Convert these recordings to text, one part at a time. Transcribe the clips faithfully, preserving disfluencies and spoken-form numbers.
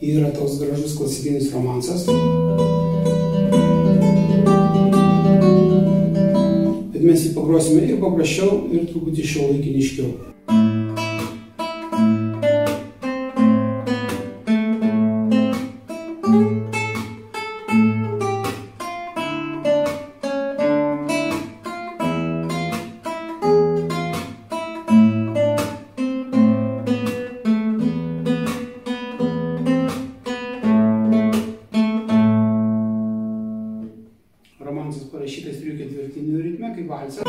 yra toks gražus klasikinis romansas. Bet mes jį pagrosime ir paprasčiau, ir truputį šiuolaikiniškiau. Romansas parašytas trijų ketvirtinių ritme, kaip valsas.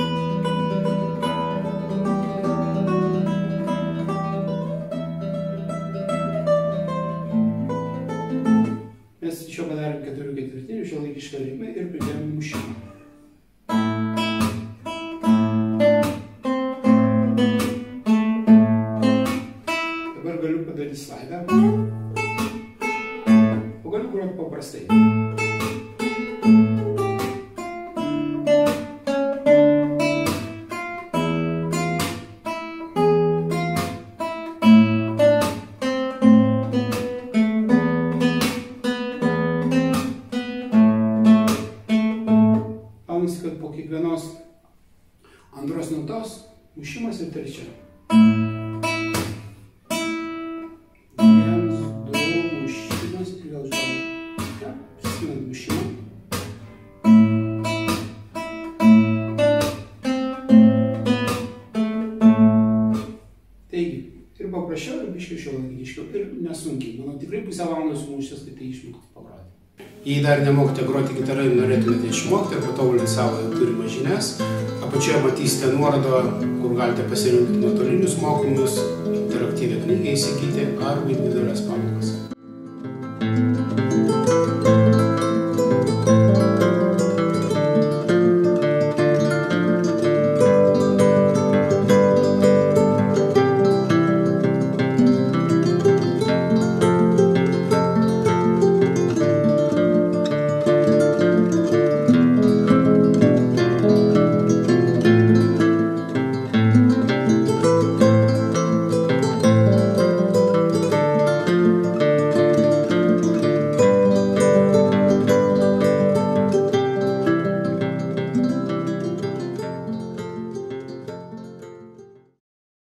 Mes iš jo padarėm keturių ketvirtinių šiuolaikišką ritmą ir pridėjome mušimą. Dabar galiu padaryti slaidą. O galiu groti paprastai. Kad po kiekvienos antros natos mušimas ir trečia. Vienas, du, mušimas ir vėl žodžiu. Ja, prisimenant mušimą. Taigi, ir paprasčiau, ir biškiau šiuolaikiniškiau, ir nesunkiai. Manau, tikrai pusę valandos sumušęs, kad tai išmokti pagroti. Jei dar nemokote groti gitara ir norėtumėte išmokti ir patobulinti savo turimas žinias, apačioje matysite nuorodą, kur galite pasirinkti nuotolinius mokymus, interaktyvią knygą įsigyti arba individualias pamokas.